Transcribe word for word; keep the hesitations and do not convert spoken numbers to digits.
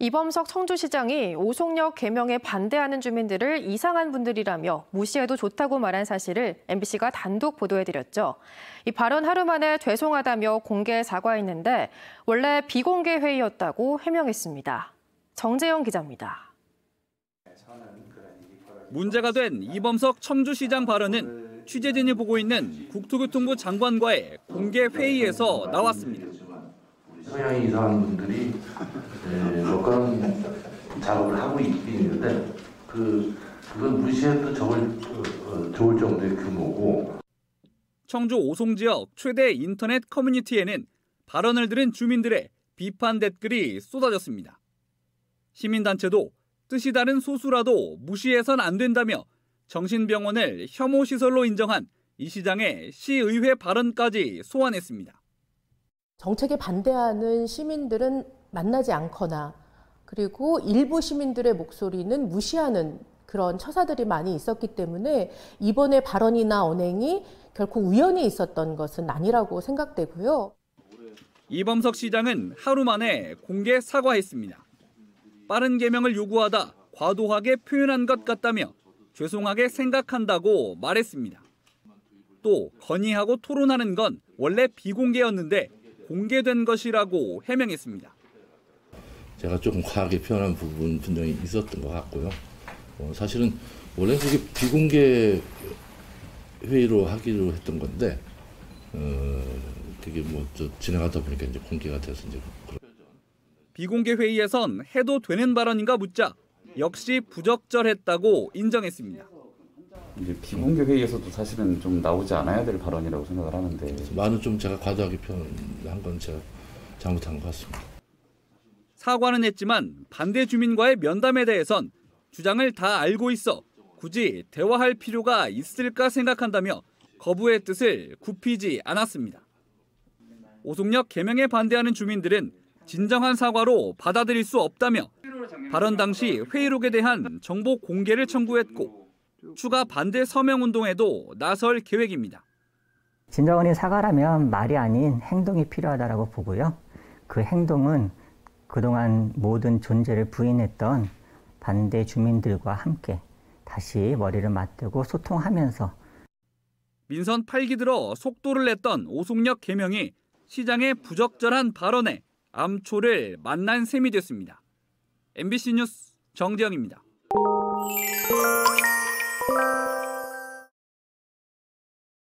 이범석 청주시장이 오송역 개명에 반대하는 주민들을 이상한 분들이라며 무시해도 좋다고 말한 사실을 엠비씨가 단독 보도해드렸죠. 이 발언 하루 만에 죄송하다며 공개 사과했는데 원래 비공개 회의였다고 해명했습니다. 정재영 기자입니다. 문제가 된 이범석 청주시장 발언은 취재진이 보고 있는 국토교통부 장관과의 공개 회의에서 나왔습니다. 성향이 이상한 분들이 몇 가지 작업을 하고 있긴 있는데 그 그건 무시해도 좋을, 어, 좋을 정도의 규모고. 청주 오송 지역 최대 인터넷 커뮤니티에는 발언을 들은 주민들의 비판 댓글이 쏟아졌습니다. 시민단체도 뜻이 다른 소수라도 무시해선 안 된다며 정신병원을 혐오시설로 인정한 이 시장의 시의회 발언까지 소환했습니다. 정책에 반대하는 시민들은 만나지 않거나 그리고 일부 시민들의 목소리는 무시하는 그런 처사들이 많이 있었기 때문에 이번에 발언이나 언행이 결코 우연히 있었던 것은 아니라고 생각되고요. 이범석 시장은 하루 만에 공개 사과했습니다. 빠른 개명을 요구하다 과도하게 표현한 것 같다며 죄송하게 생각한다고 말했습니다. 또 건의하고 토론하는 건 원래 비공개였는데 공개된 것이라고 해명했습니다. 제가 조금 과하게 표현한 부분 분명히 있었던 것 같고요. 어, 사실은 원래 그게 비공개 회의로 하기로 했던 건데 어, 그게 뭐 저 진행하다 보니까 이제 공개가 돼서 이제 그런. 비공개 회의에선 해도 되는 발언인가 묻자 역시 부적절했다고 인정했습니다. 이제 비공개 회의에서도 사실은 좀 나오지 않아야 될 발언이라고 생각을 하는데 많은 좀 제가 과도하게 표현한 건 제가 잘못한 것 같습니다. 사과는 했지만 반대 주민과의 면담에 대해선 주장을 다 알고 있어 굳이 대화할 필요가 있을까 생각한다며 거부의 뜻을 굽히지 않았습니다. 오송역 개명에 반대하는 주민들은 진정한 사과로 받아들일 수 없다며 발언 당시 회의록에 대한 정보 공개를 청구했고 추가 반대 서명운동에도 나설 계획입니다. 진정한 사과라면 말이 아닌 행동이 필요하다고 보고요. 그 행동은 그동안 모든 존재를 부인했던 반대 주민들과 함께 다시 머리를 맞대고 소통하면서 민선 팔 기 들어 속도를 냈던 오송역 개명이 시장의 부적절한 발언에 암초를 만난 셈이 됐습니다. 엠비씨 뉴스 정재영입니다. Thank you.